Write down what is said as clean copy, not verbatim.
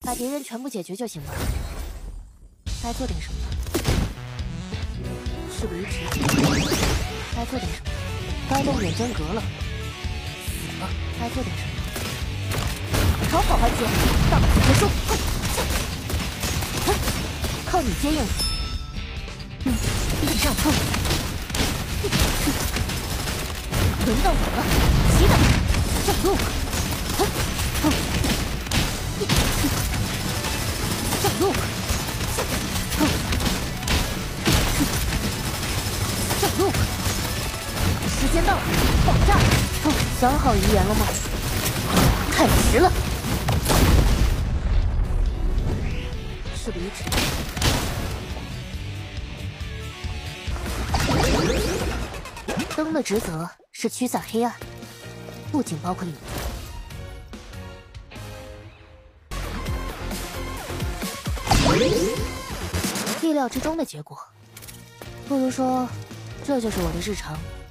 把敌人全部解决就行了。该做点什么？事不宜迟。该做点什么？该动远征阁了。死了。该做点什么？逃跑环节到此结束。靠你接应。地上碰。轮到我了，起打！上路。上路。上路。时间到了，爆炸！想好遗言了吗？太迟了。事不宜迟。灯的职责是驱散黑暗，不仅包括你。意料之中的结果，不如说，这就是我的日常。